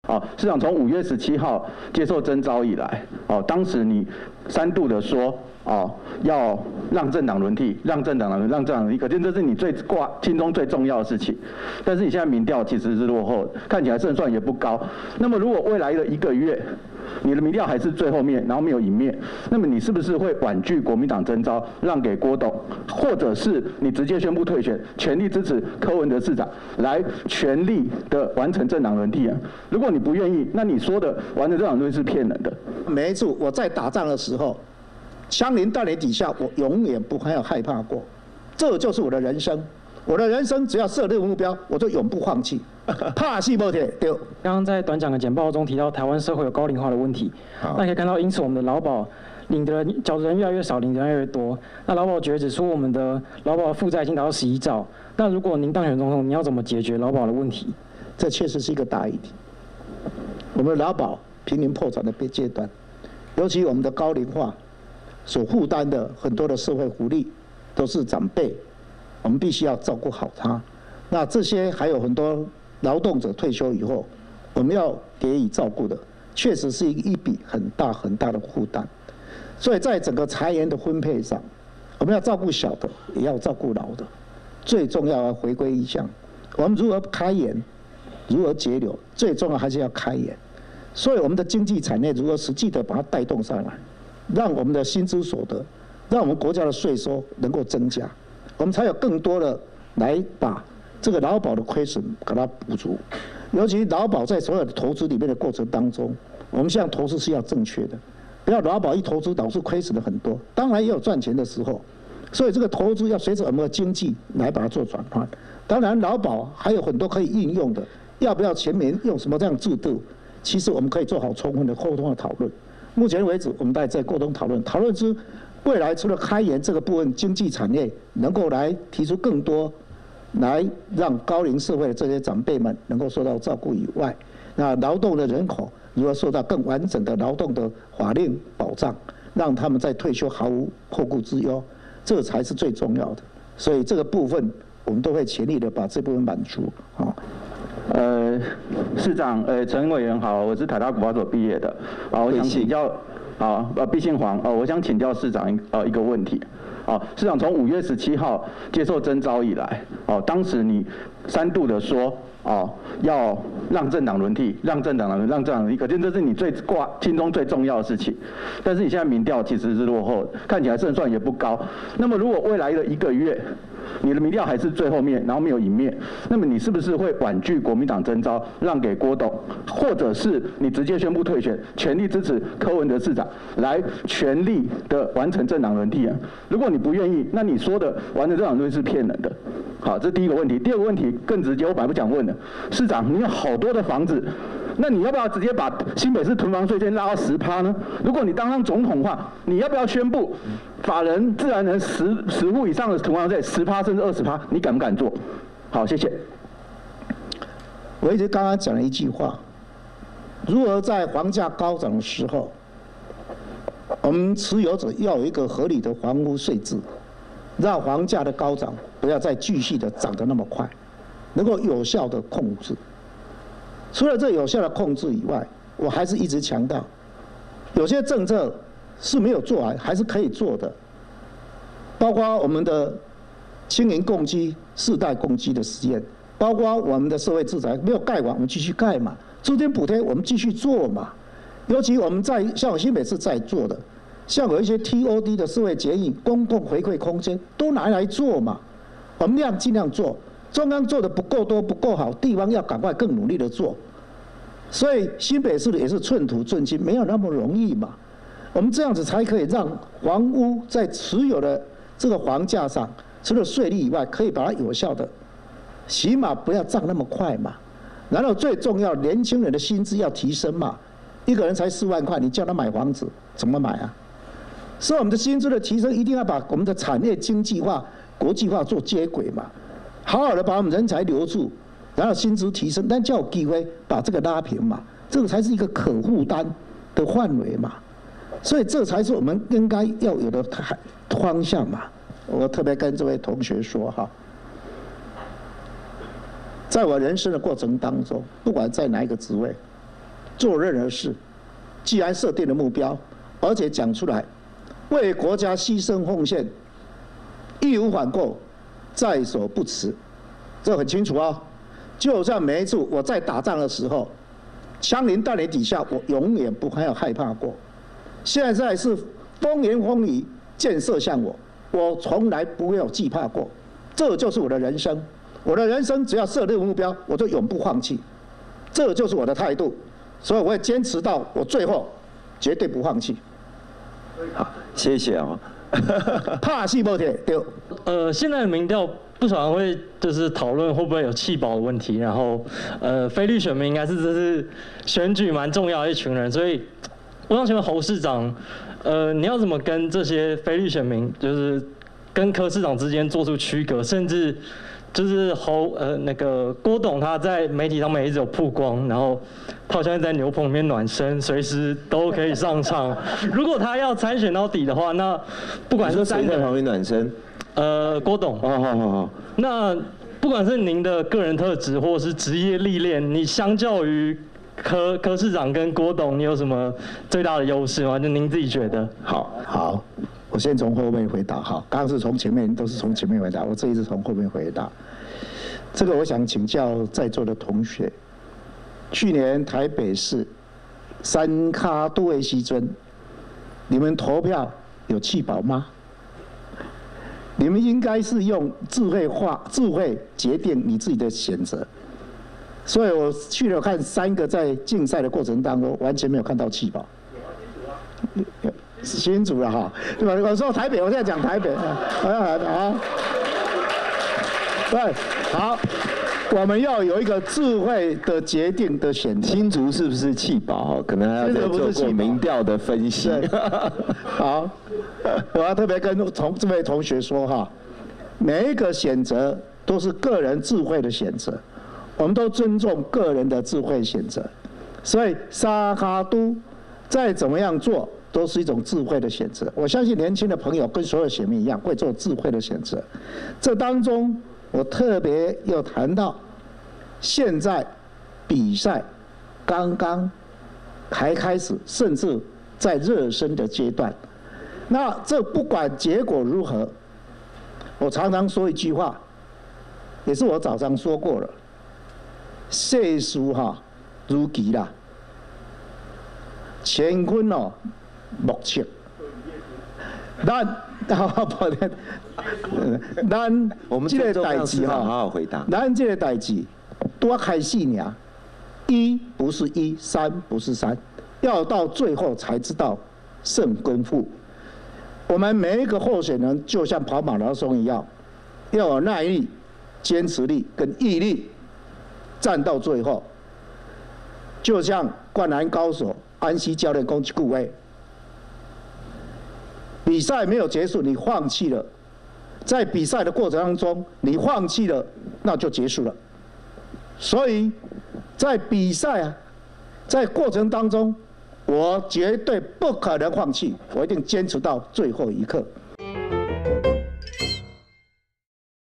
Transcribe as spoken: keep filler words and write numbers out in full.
哦，市长从五月十七号接受征召以来，哦，当时你三度的说，哦，要让政党轮替，让政党轮替，让政党轮替，可见这是你最挂心中最重要的事情。但是你现在民调其实是落后的，看起来胜算也不高。那么如果未来的一个月，你的民调还是最后面，然后没有赢面，那么你是不是会婉拒国民党征召，让给郭董，或者是你直接宣布退选，全力支持柯文哲市长，来全力的完成政党轮替啊？如果你不愿意，那你说的完成政党轮替是骗人的。 每一次我在打仗的时候，枪林弹雨底下，我永远不还有害怕过，这就是我的人生。我的人生只要设定目标，我就永不放弃。怕死不铁对。 刚刚在短讲的简报中提到，台湾社会有高龄化的问题。那可以看到，因此我们的劳保领的人缴的人越来越少，领的人越来越多。那劳保局指出，我们的劳保负债已经达到十一兆。那如果您当选总统，你要怎么解决劳保的问题？ 这确实是一个大议题。我们的劳保濒临破产的阶段，尤其我们的高龄化所负担的很多的社会福利都是长辈。我们必须要照顾好他，那这些还有很多劳动者退休以后，我们要给予照顾的，确实是一笔很大很大的负担。所以在整个财源的分配上，我们要照顾小的，也要照顾老的。最重要要回归一项，我们如何开源，如何节流，最重要还是要开源。所以我们的经济产业如何实际的把它带动上来，让我们的薪资所得，让我们国家的税收能够增加。我们才有更多的来把这个劳保的亏损给它补足，尤其劳保在所有的投资里面的过程当中，我们现在投资是要正确的，不要劳保一投资导致亏损的很多，当然也有赚钱的时候，所以这个投资要随着我们的经济来把它做转换。当然劳保还有很多可以应用的，要不要全民用什么这样制度，其实我们可以做好充分的沟通的讨论。目前为止，我们大家在沟通讨论，讨论之。未来除了开源这个部分，经济产业能够来提出更多，来让高龄社会的这些长辈们能够受到照顾以外，那劳动的人口如何受到更完整的劳动的法令保障，让他们在退休毫无后顾之忧，这才是最重要的。所以这个部分我们都会全力的把这部分满足啊。 呃，市长，呃，陈委员好，我是台大国法所毕业的，啊，我想请教。啊，呃，毕信煌，呃，我想请教市长一呃一个问题，啊，市长从五月十七号接受征召以来，哦，当时你三度的说，哦，要让政党轮替，让政党轮替，让政党轮替，可见这是你最挂心中最重要的事情。但是你现在民调其实是落后的，看起来胜算也不高。那么如果未来的一个月，你的民调还是最后面，然后没有赢面，那么你是不是会婉拒国民党征召，让给郭董，或者是你直接宣布退选，全力支持柯文哲市长，来全力的完成政党轮替啊？如果你不愿意，那你说的完成政党轮替是骗人的。好，这是第一个问题。第二个问题更直接，我本来不想问的，市长，你有好多的房子。那你要不要直接把新北市囤房税先拉到十趴呢？如果你当上总统的话，你要不要宣布法人、自然人十十户以上的囤房税十趴甚至二十趴？你敢不敢做？好，谢谢。 我一直刚刚讲了一句话：如何在房价高涨的时候，我们持有者要有一个合理的房屋税制，让房价的高涨不要再继续的涨得那么快，能够有效的控制。除了这有效的控制以外，我还是一直强调，有些政策是没有做完，还是可以做的，包括我们的青银共居、世代共居的实验，包括我们的社会住宅没有盖完，我们继续盖嘛，租金补贴我们继续做嘛，尤其我们在像我新北市在做的，像有一些 T O D 的社会捷运、公共回馈空间都拿来做嘛，我们量尽量做。中央做的不够多不够好，地方要赶快更努力的做，所以新北市的也是寸土寸金，没有那么容易嘛。我们这样子才可以让房屋在持有的这个房价上，除了税率以外，可以把它有效的，起码不要涨那么快嘛。然后最重要，年轻人的薪资要提升嘛，一个人才四万块，你叫他买房子怎么买啊？所以我们的薪资的提升，一定要把我们的产业经济化、国际化做接轨嘛。好好的把我们人才留住，然后薪资提升，但叫有机会把这个拉平嘛，这个才是一个可负担的范围嘛，所以这才是我们应该要有的方向嘛。我特别跟这位同学说哈，在我人生的过程当中，不管在哪一个职位， 做任何事，既然设定了目标，而且讲出来，为国家牺牲奉献，义无反顾，在所不辞，这很清楚啊。就像每一次我在打仗的时候，枪林弹雨底下，我永远不还有害怕过。现在是风言风语，箭射向我，我从来不会有惧怕过。这就是我的人生。我的人生只要设定目标，我就永不放弃。这就是我的态度，所以我会坚持到我最后，绝对不放弃。 好，谢谢哦。 怕死不铁对。 呃，现在的民调不少人会就是讨论会不会有弃保的问题，然后呃，非绿选民应该是这是选举蛮重要的一群人，所以我想请问侯市长，呃，你要怎么跟这些非绿选民，就是跟柯市长之间做出区隔，甚至就是侯呃那个郭董他在媒体上面一直有曝光，然后他好像在牛棚里面暖身，随时都可以上场。如果他要参选到底的话，那不管是谁在旁边暖身， 呃，郭董。 哦，好好好。 那不管是您的个人特质或是职业历练，你相较于柯柯市长跟郭董，你有什么最大的优势吗？就您自己觉得？ 好，好。我先从后面回答哈，刚刚是从前面，都是从前面回答，我这一次从后面回答。这个我想请教在座的同学，去年台北市三咖都会西尊，你们投票有弃保吗？你们应该是用智慧化、智慧决定你自己的选择。所以我去了看三个在竞赛的过程当中，完全没有看到弃保。新竹了哈，对吧？我说台北，我现在讲台北，好，好，对，好，我们要有一个智慧的决定的选择。 新竹是不是弃保？可能还要再做过民调的分析。 好，我要特别跟同这位同学说哈，每一个选择都是个人智慧的选择，我们都尊重个人的智慧选择，所以沙卡都再怎么样做，都是一种智慧的选择。我相信年轻的朋友跟所有选民一样，会做智慧的选择。这当中，我特别又谈到，现在比赛刚刚才开始，甚至在热身的阶段。那这不管结果如何，我常常说一句话，也是我早上说过了：世事哈如棋啦，乾坤哦。目测，咱好抱歉，咱这个代志哈， 好好回答。 咱这个代志多开始呢，一不是一，三不是三，要到最后才知道胜跟负。我们每一个候选人就像跑马拉松一样，要有耐力、坚持力跟毅力，站到最后。就像灌篮高手安西教练讲一句话。比赛没有结束，你放弃了，在比赛的过程当中，你放弃了，那就结束了。所以，在比赛啊，在过程当中，我绝对不可能放弃，我一定坚持到最后一刻。